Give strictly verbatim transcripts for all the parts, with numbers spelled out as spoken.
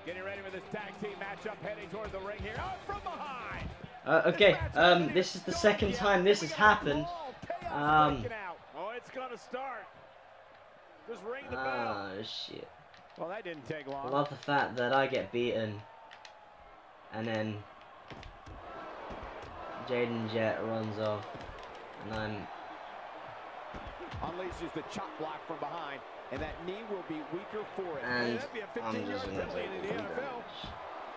Getting ready for this tag team matchup, heading toward the ring here. Oh, from behind. Uh, okay, um, this is the second time this has happened. Um. Oh, it's gonna start. Just ring the bell. Ah, shit. Well, that didn't take long. I love the fact that I get beaten, and then Jaden Jet runs off, and I'm unleashes the chop block from behind, and that knee will be weaker for it. And that'd be a I'm fifteen just yard gonna penalty take in the some N F L. damage.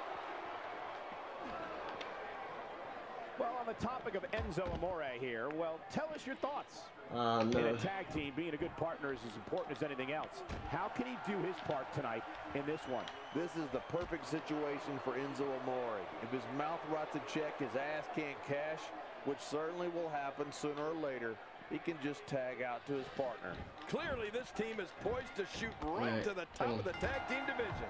Well, on the topic of Enzo Amore here, well, tell us your thoughts. Uh, no. In a tag team, being a good partner is as important as anything else. How can he do his part tonight in this one? This is the perfect situation for Enzo Amore. If his mouth rots a check, his ass can't cash, which certainly will happen sooner or later, he can just tag out to his partner. Clearly, this team is poised to shoot right, right. to the top of the tag team division.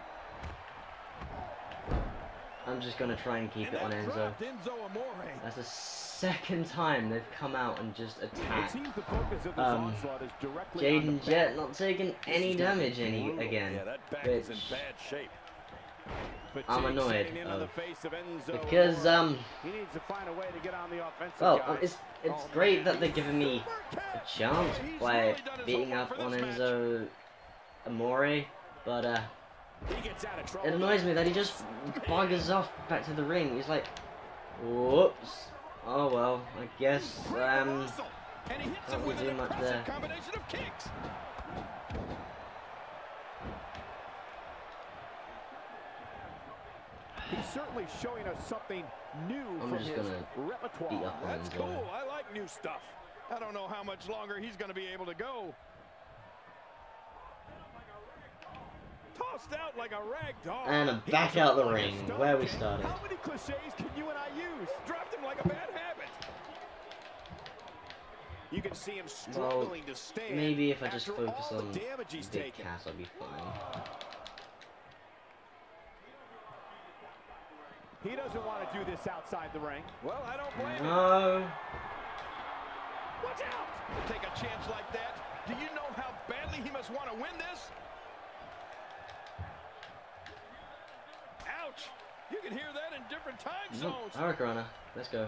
I'm just gonna try and keep and it on Enzo. Enzo Amore. That's the second time they've come out and just attacked. Um, Jaden Jet not taking any damage any again, yeah, that back is in which bad shape. I'm annoyed of, because um. He needs to find a way to get on the offensive. Well, guys. it's it's great that they're giving me a chance by beating up on Enzo Amore, but uh. it annoys me that he just buggers off back to the ring. He's like, whoops. Oh well, I guess um can't really do much there. He's certainly showing us something new I'm from just his gonna repertoire. beat up on That's Enzo. cool. I like new stuff. I don't know how much longer he's going to be able to go. Tossed out like a rag doll. And I'm back out the ring where we started. How many cliches can you and I use? Dropped him like a bad habit. You can see him struggling well, to stand. Maybe if I just focus on Big Cass, I'll be fine. He doesn't want to do this outside the ring. Well, I don't blame him. No. Watch out! To take a chance like that, do you know how badly he must want to win this? Ouch! You can hear that in different time zones. Nope. Hurricane, let's go.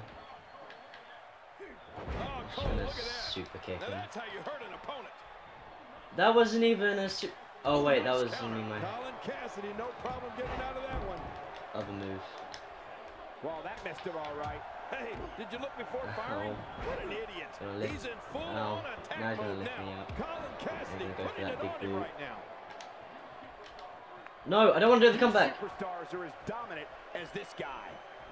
Oh, Cole, look at that. Super kick now him. that's how you hurt an opponent. That wasn't even a su Oh wait, that was only my Colin Cassidy, no problem getting out of that one. other move. Well, that missed him all right. Hey, did you look before firing? What an idiot. He's in full oh, on attack now he's gonna mode lift me now. up. Colin Cassidy go for putting that it big on him boot. right now. No, I don't want to do the comeback. Superstars are as dominant as this guy.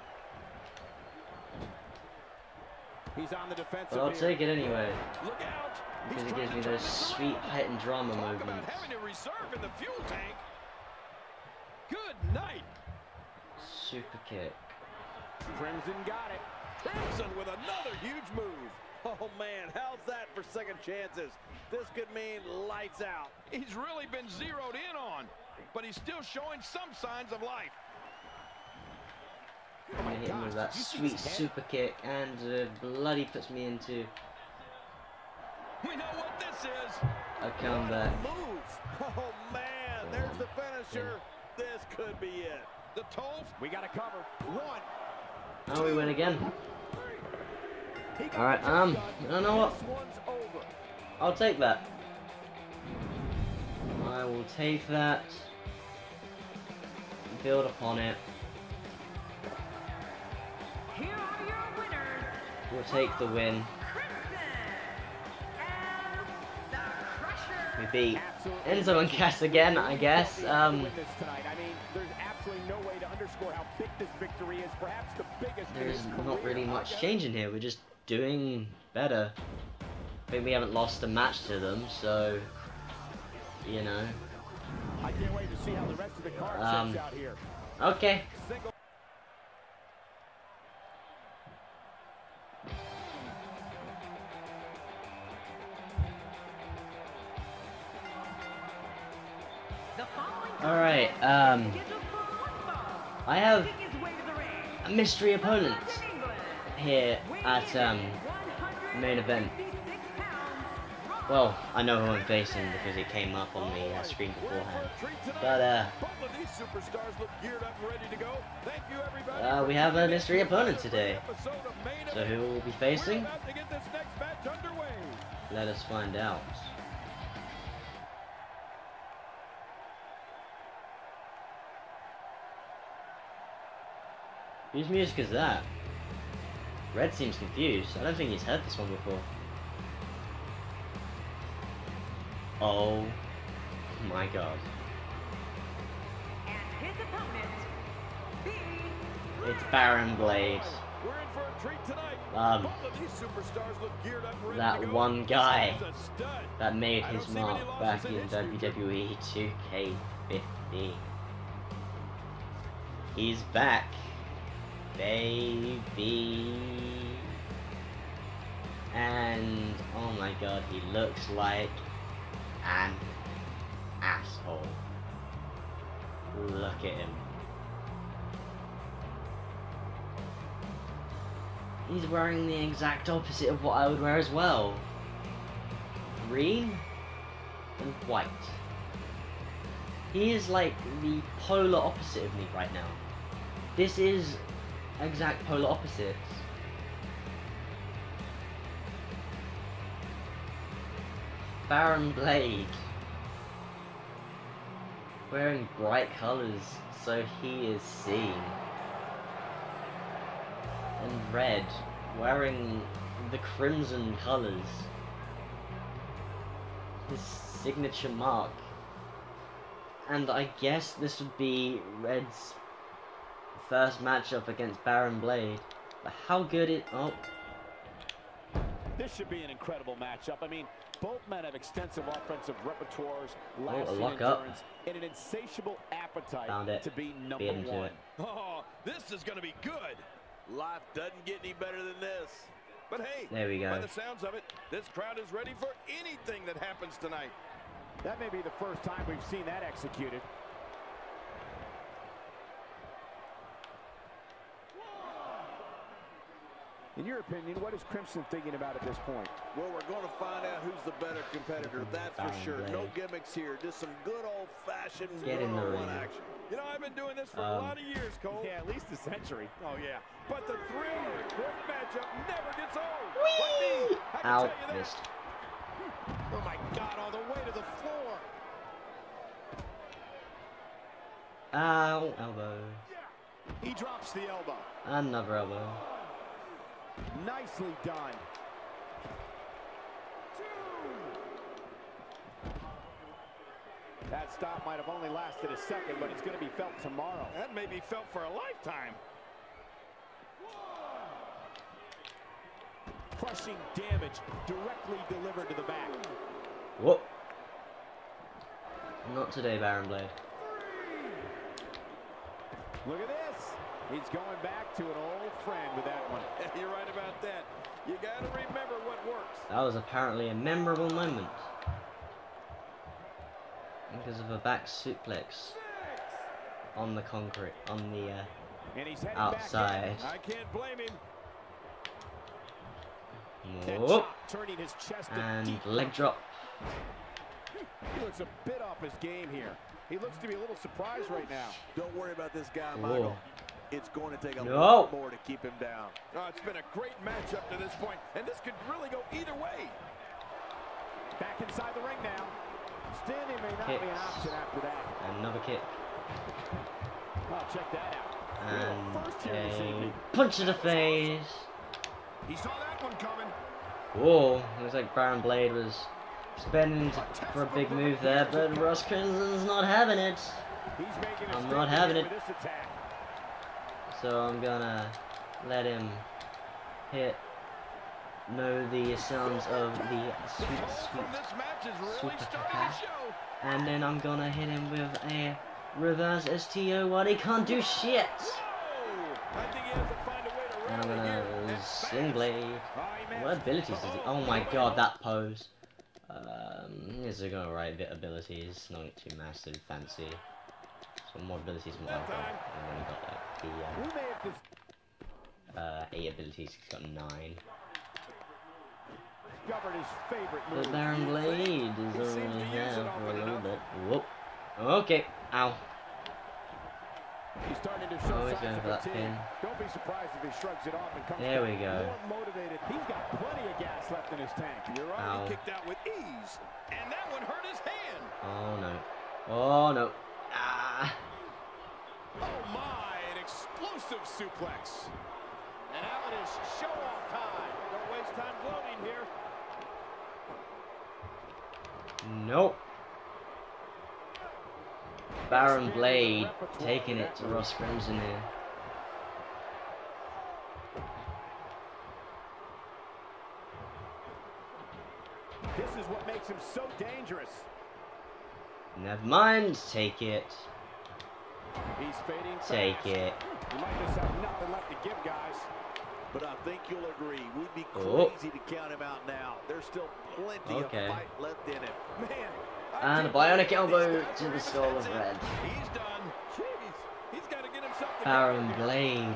He's on the defensive. But I'll here. take it anyway. Look out. Because it gives me those sweet height and drama Talk movements. about having a reserve in the fuel tank. Good night. Super kick. Crimson got it. Crimson with another huge move. Oh man, how's that for second chances? This could mean lights out. He's really been zeroed in on, but he's still showing some signs of life. I'm gonna hit him with that sweet super kick, and uh, bloody puts me into We know what this is. a comeback. Moves. Oh man, there's the finisher. This could be it. The Tolf. We got to cover. One. Oh, we win again. Alright, um, I don't know what. I'll take that. I will take that. Build upon it. Here are your winners. We'll take the win. We beat Enzo and Cass again, I guess. Um, there's not really much changing here. We're just doing better. I think we haven't lost a match to them, so you know. I can't wait to see how the rest of the card um, shakes out here. Okay. Alright, um, I have a mystery opponent here at, um, main event. Well, I know who I'm facing because it came up on the uh, screen beforehand. But, uh, uh, we have a mystery opponent today. So who will be facing? Let us find out. Whose music is that? Red seems confused. I don't think he's heard this one before. Oh my god. And his opponent, the It's Barron Blade. We're in for a treat tonight. Um, Both of these superstars look geared up and ready that to go. one guy This is a stud. that made I his don't see many mark losses back in in history. W W E two K fifteen. He's back, baby. And oh my god, he looks like an asshole. Look at him. He's wearing the exact opposite of what I would wear as well. Green and white. He is like the polar opposite of me right now. This is exact polar opposites. Barron Blade. Wearing bright colours, so he is seen. And red, wearing the crimson colours. His signature mark. And I guess this would be Red's first matchup against Barron Blade. But how good it... Oh. This should be an incredible matchup. I mean, both men have extensive offensive repertoires, Oh, a lasting lock up. endurance, and an insatiable appetite Found it. to be number Beat him to one. it. Oh, this is going to be good. Life doesn't get any better than this. But hey, There we go. by the sounds of it, this crowd is ready for anything that happens tonight. That may be the first time we've seen that executed. In your opinion, what is Crimson thinking about at this point? Well, we're going to find out who's the better competitor, that's for Barron sure. No Blade. gimmicks here, just some good old-fashioned Get in the one-on-one ring. action. You know, I've been doing this for a Um, lot of years, Cole. Yeah, at least a century. Oh, yeah. But the thrill of a great matchup never gets old. Like me, I can Out, tell you that. missed. Oh my God, all the way to the floor. Ow, elbow. He drops the elbow. Another elbow. Nicely done. That stop might have only lasted a second, but it's going to be felt tomorrow. That may be felt for a lifetime. Crushing damage directly delivered to the back. Whoop. Not today, Barron Blade. Look at this. He's going back to an old friend with that one. You're right about that. You got to remember what works. That was apparently a memorable moment. Because of a back suplex on the concrete, on the uh, And he's heading outside. back I can't blame him. in. Whoop. Chop, turning his chest to And deep. leg drop. He looks a bit off his game here. He looks to be a little surprised right now. Don't worry about this guy, Whoa. Michael. It's going to take a No. lot more to keep him down. Oh, it's been a great matchup to this point, and this could really go either way. Back inside the ring now. Standing may not be an Kicks. option after that. Another kick. Oh, check that out. And First here this a evening. punch to the face. He saw that one coming. Whoa, looks like Barron Blade was spending t- for a big move there, but Ross Crimson's not having it. He's making a I'm statement not having here it. with this attack. So I'm gonna let him hit, know the sounds of the sweet, From sweet, this match is really super starting kick. to show. and then I'm gonna hit him with a reverse S T O while he can't do shit. Whoa! I think he has to find a way to And I'm rally here. gonna And sling fast. blade. Oh, he missed. What abilities does he? Oh my god, that pose. Um, these are gonna right bit abilities, not too massive, fancy. Some more abilities than what I've got. I've only got like We the may have just uh, uh, eight abilities. He's got nine. discovered his favorite move. The Barron Blade is only here for a little bit. Whoop. Okay. Ow. He's starting to show Oh, he's signs going of for that fatigue. pin. Don't be surprised if he shrugs it off and comes There back we go. more motivated. He's got plenty of gas left in his tank. You're right. Ow. He kicked out with ease, and that one hurt his hand. Oh no. Oh no. Ah. Oh my, an explosive suplex. And now it is show-off time. Don't waste time gloating here. Nope. Barron Blade taking it to Ross Crimson here. This is what makes him so dangerous. Never mind. Take it. He's fading fast. Take it. You might just have nothing left to give, guys. But I think you'll agree, we'd be Oh. crazy to count him out now. There's still plenty Okay. of fight left in him. Man, And a bionic elbow to the skull of Red. he's done. Jeez, he's got to get himself together. Barron Blade.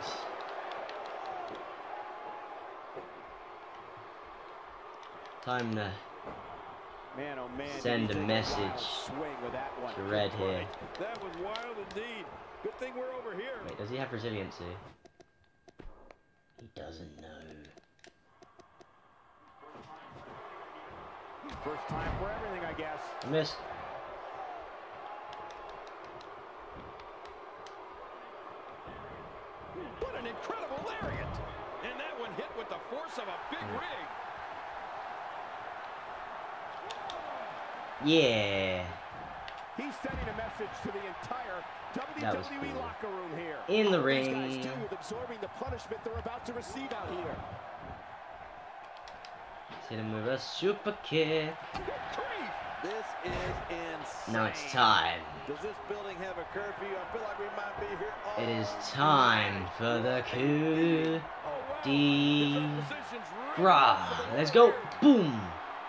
Time to Man, oh man. Send did he a take message wild swing with that one. to Red here. That was wild indeed. Good thing we're over here. Wait, does he have resiliency? He doesn't know. First time for everything, I guess. Miss. What an incredible lariat. And that one hit with the force of a big rig. Yeah. He's sending a message to the entire That was W W E cool. locker room here. In the These ring. guys do with absorbing the punishment they're about to receive out here. Hit him with a super kick. This is insane. Now it's time. Does this building have a curfew? I feel like we might be here all It is time for the coup de grace. Let's go. Boom.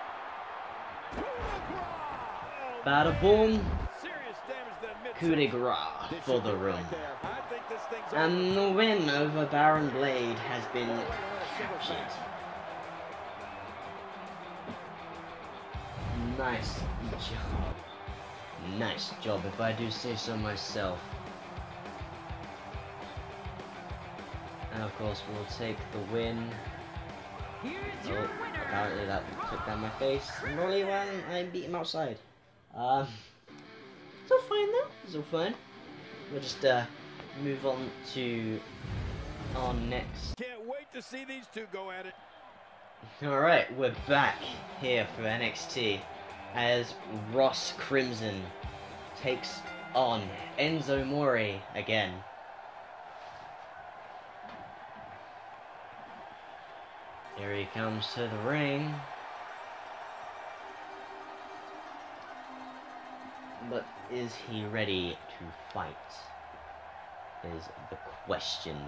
Bada boom. Serious damage to the mid. Coup de grace for the room. I think this thing's And the win over Barron Blade has been captured. Nice job. Nice job, if I do say so myself. And of course, we'll take the win. Here's Oh, your winner. apparently that took down my face. Normally when I beat him outside. Um, it's all fine though. It's all fine. We'll just uh, move on to our next. Can't wait to see these two go at it. Alright, we're back here for N X T as Ross Crimson takes on Enzo Amore again. Here he comes to the ring. But is he ready to fight? Is the question.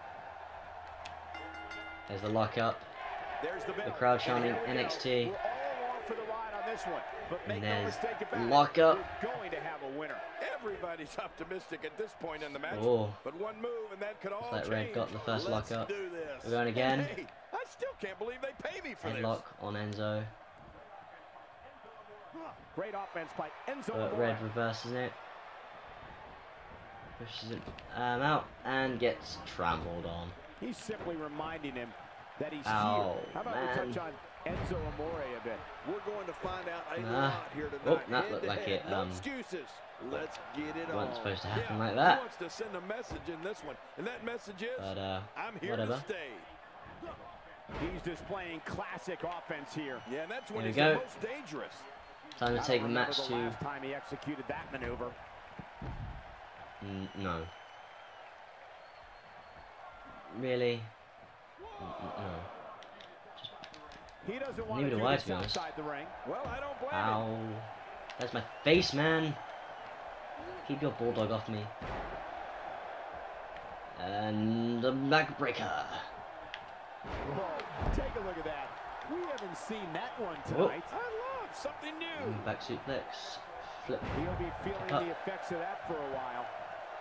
There's the lockup. There's the, The crowd chanting N X T. We're all along for the ride on this one, but make And no there's mistake about it, lockup. we're going to have a winner. Everybody's optimistic at this point in the match. Oh. But one move and that could all Looks like Red change. got the first Let's lockup. do this. We're going again. Hey, I still can't believe they pay me for Headlock on Enzo. Great offense by Enzo But Amore. Red reverses it. Pushes it um, out and gets trampled on. He's simply reminding him that he's Ow, here. How about man. we touch on Enzo Amore a bit? We're going to find out a Nah. lot here tonight. Oh, that Head looked to like head. it, No um, excuses. Let's get it Wasn't on. supposed to happen Yeah, like He that. wants to send a message in this one. And that message is, But uh, I'm here whatever. to stay. He's displaying classic offense here. Yeah, and that's when Here we he's the go. most dangerous. Time to I take the don't remember match the to. last time he executed that maneuver. Mm, no. Really? Mm, No. He doesn't want Neither to do do I, this to be honest. outside the ring. Well, I don't blame him. Ow. That's my face, man. Keep your bulldog off me. And the backbreaker. Whoa, take a look at that. We haven't seen that one Whoa. tonight. I love something new. And back suplex. Flip. He'll be feeling Up. the effects of that for a while.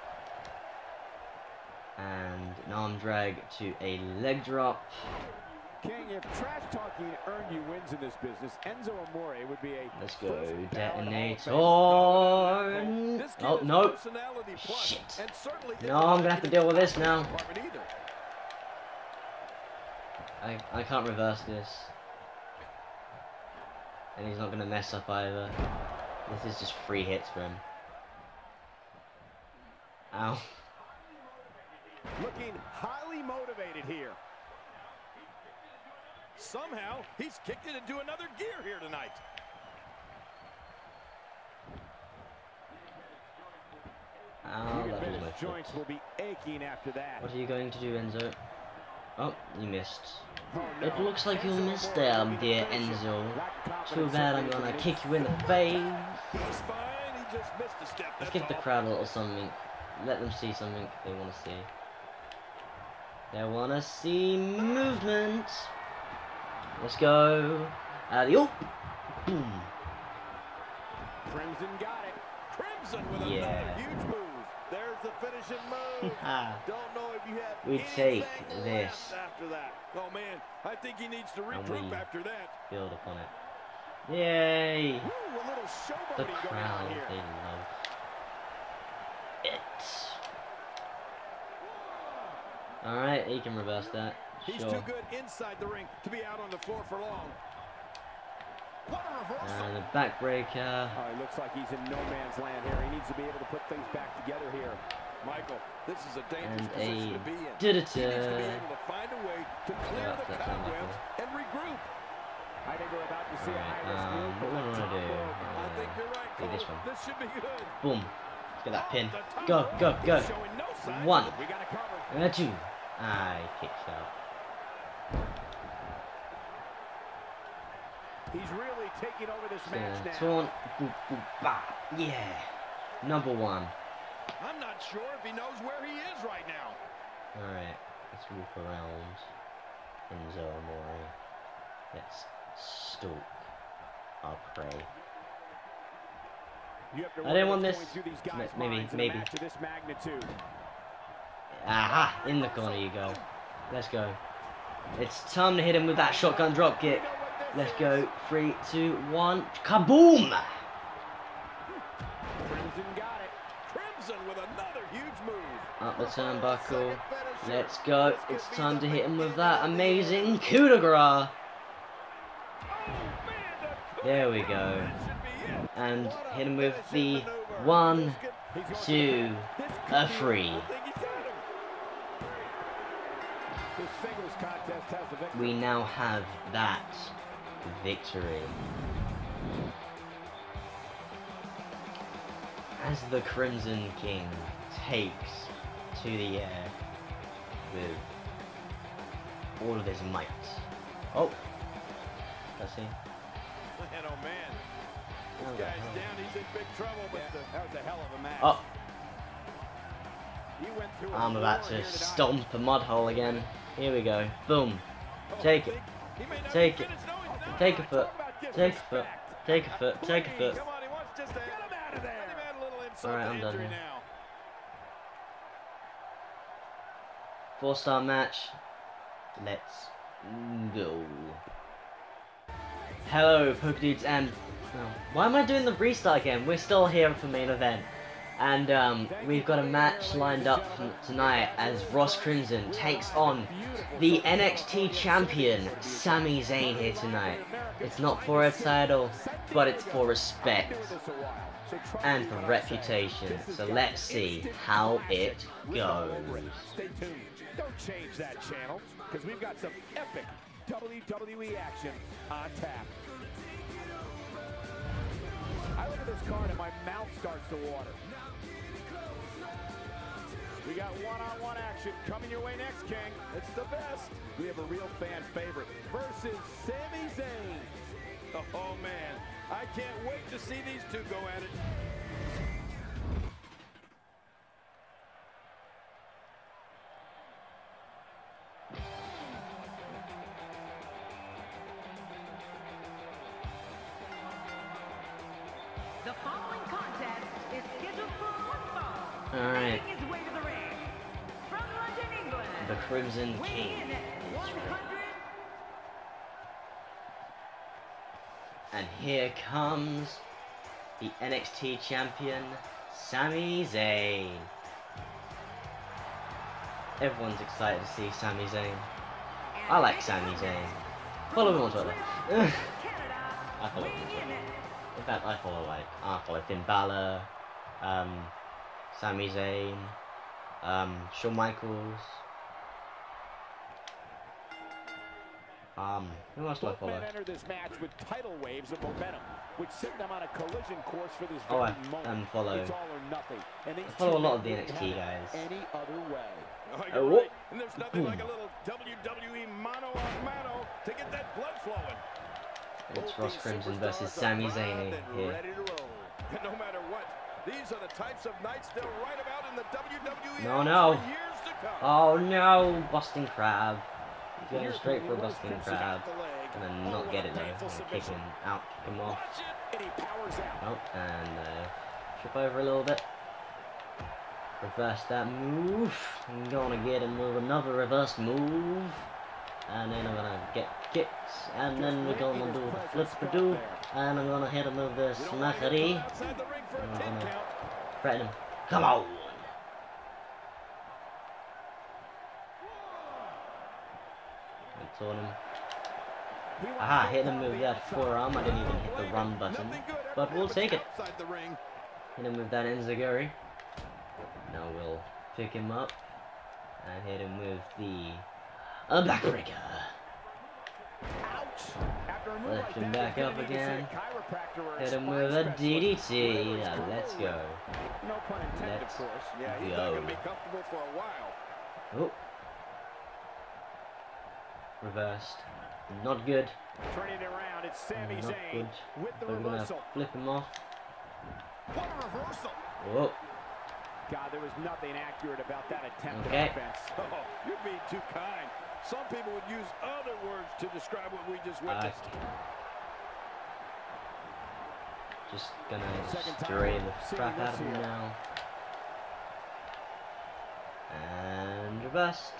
And an arm drag to a leg drop. King, if trash talking earned you wins in this business, Enzo Amore would be a... Let's go, detonator. This kid Oh, is no. personality plus, Shit. and certainly No, I'm gonna have to deal with this now. either. I, I can't reverse this. And he's not gonna mess up either. This is just free hits for him. Ow. Looking highly motivated here. Somehow, he's kicked it into another gear here tonight. Ow, that was my foot. Joints will be aching after that. What are you going to do, Enzo? Oh, you missed. Oh, no. It looks like you missed there, dear Enzo. Too bad I'm gonna kick you in the face. He's fine. He just missed a step. Let's give the crowd a little something. Let them see something they want to see. They want to see movement. Let's go. Alley-oop. Boom. Crimson got it. Crimson with Yeah. another huge move. There's the finishing move. Don't know if you have We take anything this. left after that. Oh man, I think he needs to And regroup we after that. build upon it. Yay! Ooh, a little The showboating going on crowd, here. they love it. Alright, he can reverse that. He's Sure. too good inside the ring to be out on the floor for long. What a reversal. And a backbreaker. Oh, he looks like he's in no man's land here. He needs to be able to put things back together here. Michael, this is a dangerous And position a to be in. did He it. needs to be able to find a way to clear Yeah, the that's cobwebs and regroup. I think we're about to see a Alright, high-risk um, move what from do the I want top to do? rope. I think you're right, do this Cole. one. This should be good. Boom. Let's get that pin. Off the top Go, rope. go, go. He's showing no signs One. of it. We got to cover. And a two. Ah, he kicks out. He's really taking over this match Yeah, now. taunt. Boop, boop, bah. Yeah. Number one. I'm not sure if he knows where he is right now. Alright, let's walk around Enzo Amore. Let's stalk our prey. You have to I didn't wonder want what's this. going through these guys' Maybe, minds in a maybe. match of this magnitude. Aha! In the corner you go. Let's go. It's time to hit him with that shotgun drop kick. Let's go. Three, two, one. Kaboom! Crimson got it. Crimson with another huge move. Up the turnbuckle. Let's go. It's time to hit him with that amazing coup de grace. There we go. And hit him with the one, two, a three. This singles contest has the victory. We now have that victory. As the Crimson King takes to the air with all of his might. Oh, let's see. Man, oh man. Oh, This guy's down. He's in big trouble. But Yeah, the, that was a hell of a match. oh, He went through a I'm about war to here tonight. stomp a mud hole again. Here we go. Boom. Take it. he may not Take be it. finished. No, he's not. Take a foot. Talk about Take a foot. disrespect. Take a foot. Take a foot. Come on, he wants just to Get him out of there. Let him add a little insult Alright, to I'm done injury here. now. Four star match. Let's go. Hello, PokeDudes, and oh, why am I doing the restart again? We're still here for main event, and um, we've got a match lined up for tonight as Ross Crimson takes on the N X T champion Sami Zayn here tonight. It's not for a title, but it's for respect and for reputation. So let's see how it goes. Stay tuned. Don't change that channel, because we've got some epic W W E action on tap. I look at this card and my mouth starts to water. We got one-on-one action coming your way next, King. It's the best. We have a real fan favorite versus Sami Zayn. Oh man, I can't wait to see these two go at it. The following contest is scheduled for one fall. Alright, Making his way to the ring. From London, England. the Crimson Weighing King. in at one hundred And here comes the N X T champion, Sami Zayn. Everyone's excited to see Sami Zayn. I like Sami Zayn. Follow him on Twitter. I follow him on Twitter. In fact, I follow like I follow Finn Balor, um, Sami Zayn, um, Shawn Michaels. Um, who else do I follow? Both men enter this match with tidal waves of momentum, which set them on a collision course for this Oh, very I moment. um, follow. It's all or nothing. And these I follow a two lot of the men N X T wouldn't have guys. it Any other way? Oh, Oh, you're whoop. right. And there's nothing like a little W W E mano a mano to get that blood flowing. It's Ross Crimson versus Sami Zayn here. Ready to roll. And no matter what, these are the types of nights they'll write about in the W W E No, no. for years to come. Oh no, Boston Crab. He's going straight for a Boston Crab. Gonna not get it though. Gonna kick him out, kick him off. And he powers out. Oh, and uh, trip over a little bit. Reverse that move. I'm gonna get him with another reverse move. And then I'm gonna get kicks. And then we're gonna do the flip-a-doo. And I'm gonna hit him with the smackery. I'm gonna threaten him. Come on! I taught him. Aha, hit him with that forearm. I didn't even hit the run button. But we'll take it. Hit him with that enziguri. Now we'll pick him up. And hit him with the uh, backbreaker. Lift him back up again. Hit him with a D D T. Now let's go. No pun intended, Let's of course. Yeah, he's go. not going to be comfortable for a while. Oh. Reversed. Not good. Turning it around, it's Sami Not Zayn good. with the But we're gonna reversal. flip him off. What a reversal! Whoa. God, there was nothing accurate about that attempt Okay. at offense. Oh, you're being too kind. Some people would use other words to describe what we just witnessed. Okay. Just gonna Second time stray the seeing crap out this of him here. now. And reversed.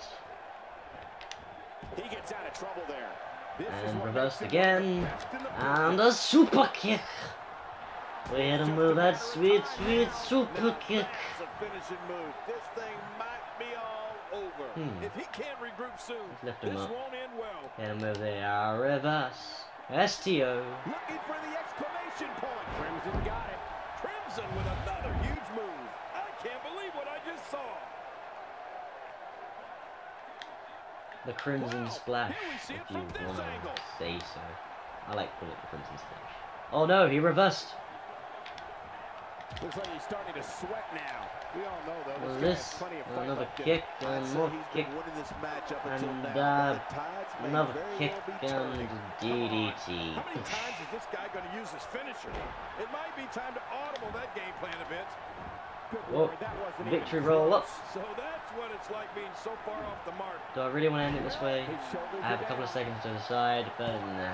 He gets out of trouble there. This is And what reversed makes him one of again. the best in the And a super kick. We hit him with that sweet, sweet super kick. That's a finishing move. This thing might be all over. Hmm. If he can't regroup soon, Let's lift him this up. won't end well. Hit him with the uh, reverse. S T O. Looking for the exclamation point. Crimson got it. Crimson with another huge move. I can't believe what I just saw. The Crimson Wow. Splash, Here we see if it you from this want angle. to say so. I like to call it the Crimson Splash. Oh no, he reversed. Looks like he's starting to sweat now. We all know, though, Well, this guy has this, plenty of fight another left in kick, him. I'd and say more he's kick, been winning this match up until and now. uh, The tides may another very kick, well be and turning. D D T. How many times is this guy going to use his finisher? It might be time to audible that game plan a bit. Good Whoa, Lord, that wasn't victory even roll up. So that's what it's like being so far off the mark. Do I really want to end it this way? His shoulders I have a are couple of down. seconds to decide, but nah.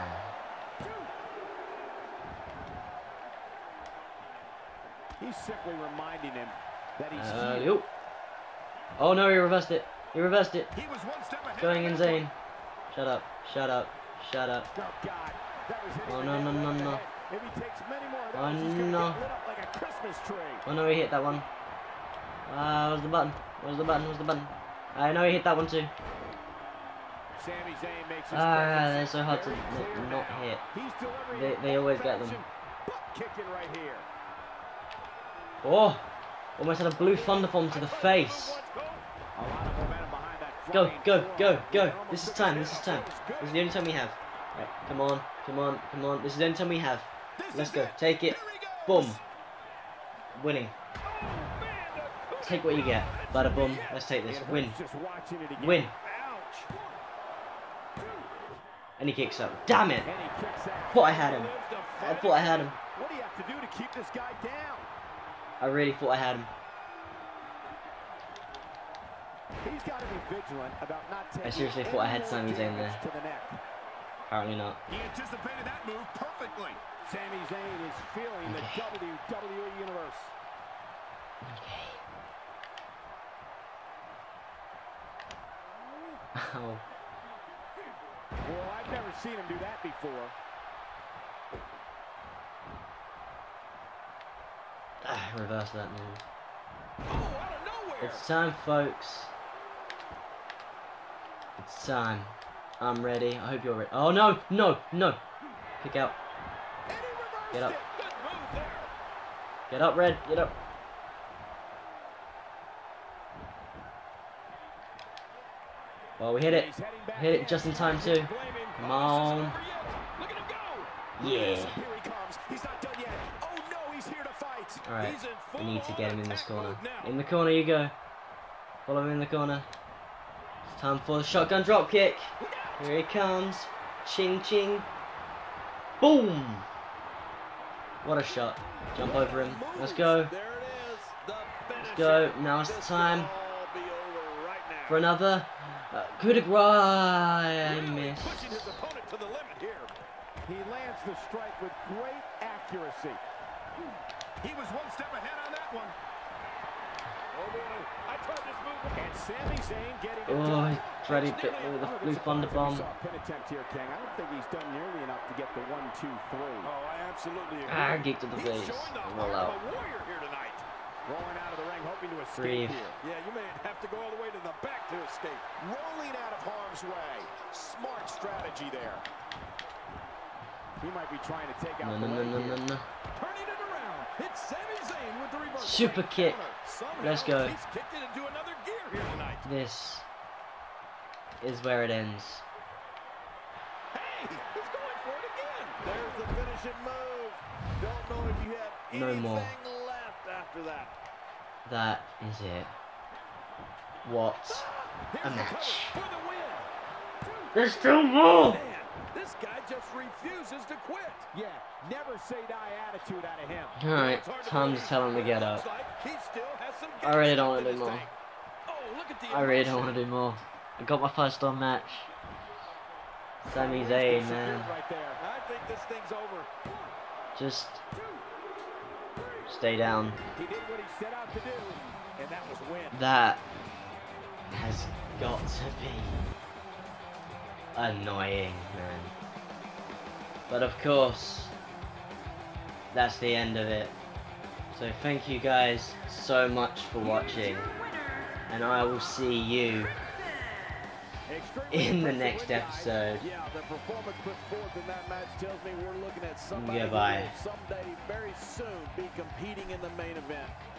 He's simply reminding him that he's Uh, healed. yo. Oh no, he reversed it. He reversed it. He was one step ahead. Going of that insane. Shut up. Shut up. Shut up. Oh, God. That was hitting Oh, the no, nail no, right no, on the no. head. If he takes many more of Oh, those, he's gonna no. get lit up like a Christmas tree. Oh no, he hit that one. Ah, uh, where's the button? Where's the button? Where's the button? I know he hit that one too. Sami Zayn makes his Ah, presence they're so hard to very n- clear not now. hit. He's delivering They- an they always get them. old-fashioned butt kicking right here. Oh, almost had a blue thunder bomb to the face. A lot of momentum behind that Go, flying go, forearm. go, go. Almost This is took time. his This is head time. off. That was This is good. the only time we have. Right, come on, come on, come on. This is the only time we have. This Let's is go. it. Take it. Here he goes. Boom. Winning. Oh, man, the- Take what you get. Bada boom. Let's take this. It Win. hurts just watching it again. Win. Ouch. And he kicks up. Damn it. And he kicks out. Thought I had him. Lives to I fight. thought I had him. What do you have to do to keep this guy down? I really thought I had him. He's got to be vigilant about not taking I seriously thought I had any Sami more Zayn damage there. to the neck. Apparently not. He anticipated that move perfectly. Sami Zayn is feeling Okay. the W W E universe. Okay. Ow. Well, I've never seen him do that before. reverse that move. Oh, out of nowhere. It's time, folks. It's time. I'm ready. I hope you're ready. Oh no, no, no. Kick out. Get up. Get up, Red. Get up. Well, we hit it. Hit it just in time too. Come on. Yeah. Alright. We need to get him in this corner. In the corner you go. Follow him in the corner. It's time for the shotgun drop kick. Here he comes. Ching ching. Boom. What a shot. Jump over him. Let's go. Let's go. Now it's the time for another. Uh, coup de grace. I missed. He lands the strike with great accuracy. He was one step ahead on that one. Oh boy, I tried this move. And Sami Zayn getting it Oh, done. he's ready to with the blue thunder bomb. Pin attempt here, King. I don't think he's done nearly enough to get the one, two, three. Oh, I absolutely agree. Ah, kick to the He's face. showing the Roll heart out. of a warrior here tonight. Rolling out of the ring, hoping to escape Breathe. here. Yeah, you may have to go all the way to the back to escape. Rolling out of harm's way. Smart strategy there. He might be trying to take out No, the no, no, leg no, here. no, no. Turning it around. It's Sami Zayn with the reverse. Super kick. Somehow, Let's go. He's kicked it into another gear here tonight. This is where it ends. Hey, he's going for it again. There's the finishing move. Don't know if you have No anything more. left after that. That is it. What Here's a the match. cover for the win. There's still more. Man, this guy just refuses to quit. Yeah, never say die attitude out of him. Alright, time to tell him to get up. Looks like he still has some I really gas don't want left to in do his more. tank. Oh, look at the I really don't emotion. want to do more. I got my first star match. Sami Zayn, man. Right there. I think this thing's over. Just stay down. He did what he set out to do, and that was win. That has got to be annoying, man. But of course, that's the end of it. So thank you guys so much for watching, and I will see you in the next episode. Yeah, the performance put forth in that match tells me we're looking at somebody Goodbye. who will someday very soon be competing in the main event.